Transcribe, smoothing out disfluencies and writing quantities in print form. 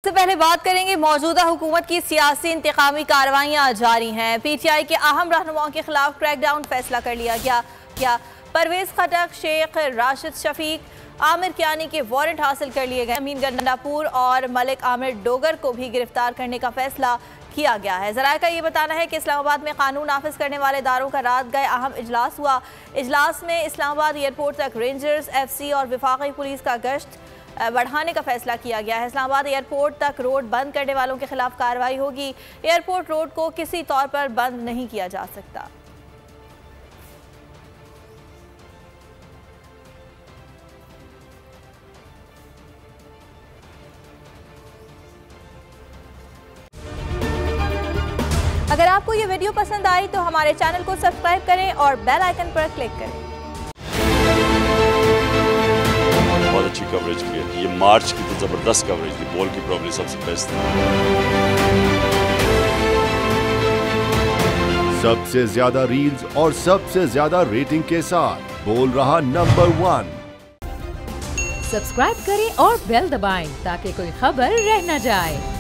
सबसे पहले बात करेंगे, मौजूदा हुकूमत की सियासी इंतकामी कार्रवाइयाँ जारी हैं। PTI के अहम रहनुमाओं के खिलाफ क्रैकडाउन फैसला कर लिया गया। परवेज खटक, शेख राशिद शफीक, आमिर कियानी के वारंट हासिल कर लिए गए। अमीन गंडापुर और मलिक आमिर डोगर को भी गिरफ्तार करने का फैसला किया गया है। ज़राए का ये बताना है कि इस्लामाबाद में कानून नाफिज करने वाले इदारों का रात गए अहम इजलास हुआ। इजलास में इस्लामाबाद एयरपोर्ट तक रेंजर्स, FC और वफाकी पुलिस का गश्त बढ़ाने का फैसला किया गया है। इस्लामाबाद एयरपोर्ट तक रोड बंद करने वालों के खिलाफ कार्रवाई होगी। एयरपोर्ट रोड को किसी तौर पर बंद नहीं किया जा सकता। अगर आपको ये वीडियो पसंद आई तो हमारे चैनल को सब्सक्राइब करें और बेल आइकन पर क्लिक करें। बहुत अच्छी कवरेज की है। ये मार्च की तो जबरदस्त कवरेज थी, बॉल की प्रॉब्लम सबसे बेस्ट थी। सबसे ज्यादा रील्स और सबसे ज्यादा रेटिंग के साथ बोल रहा नंबर 1। सब्सक्राइब करें और बेल दबाएं ताकि कोई खबर रह न जाए।